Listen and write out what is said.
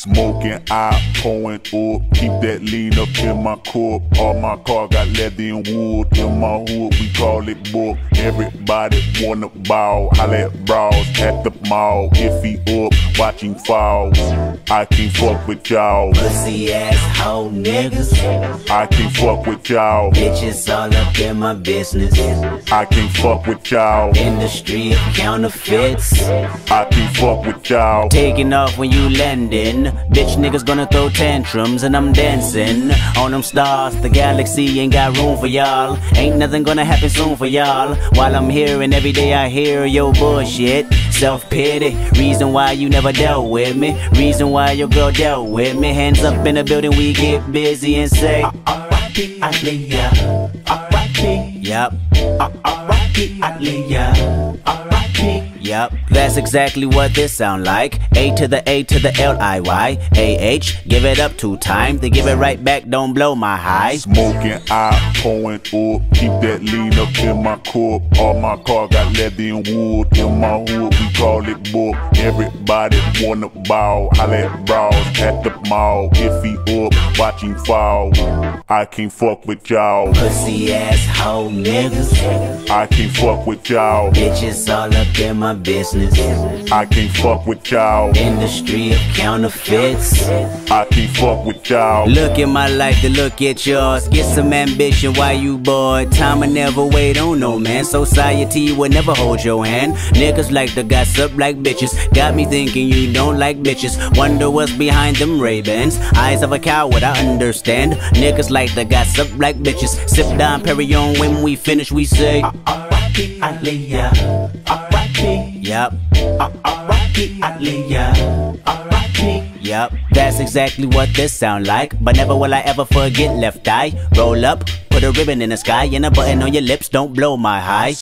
Smoking, eye pouring up, keep that lean up in my cup. All my car got leather and wood. In my hood, we call it book. Everybody wanna ball. I let bras at the mall. If he up, watching falls. I can't fuck with y'all. Pussy ass hoe niggas. I can't fuck with y'all. Bitches all up in my business. I can't fuck with y'all. Industry of counterfeits. I can't fuck with y'all. Taking off when you landing. Bitch niggas gonna throw tantrums and I'm dancing on them stars. The galaxy ain't got room for y'all. Ain't nothing gonna happen soon for y'all. While I'm here and every day I hear your bullshit. Self-pity, reason why you never dealt with me. Reason why your girl dealt with me. Hands up in the building, we get busy and say R.I.P. Aaliyah. R.I.P. Yup. R.I.P. Aaliyah. R.I.P. Yup, that's exactly what this sound like. A to the A to the L-I-Y. A-H, give it up 2 times. They give it right back, don't blow my high. Smoking, eye pouring up, keep that lean up in my cup. All my car got leather and wood. In my hood, we call it book. Everybody wanna ball. I let bras at the mall. If he up, watching fall. I can't fuck with y'all. Pussy ass hoe niggas. I can't fuck with y'all. Bitches all up in my business. I can't fuck with y'all. Industry of counterfeits. I can't fuck with y'all. Look at my life to look at yours. Get some ambition while you bored. Time will never wait on no man. Society will never hold your hand. Niggas like to gossip like bitches. Got me thinking you don't like bitches. Wonder what's behind them Ray-Bans. Eyes of a coward, I understand. Niggas like to gossip like bitches. Sip down Perignon when we finish we say R.I.P. Aaliyah. R.I.P. Yup. R.I.P. Aaliyah. R.I.P. Yup, that's exactly what this sound like. But never will I ever forget left eye. Roll up, put a ribbon in the sky and a button on your lips, don't blow my high.